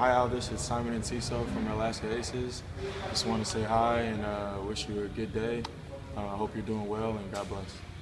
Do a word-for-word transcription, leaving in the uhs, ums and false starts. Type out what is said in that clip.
hi Aldis, it's Simon Enciso from Alaska Aces. Just want to say hi and uh, wish you a good day. I uh, hope you're doing well and God bless.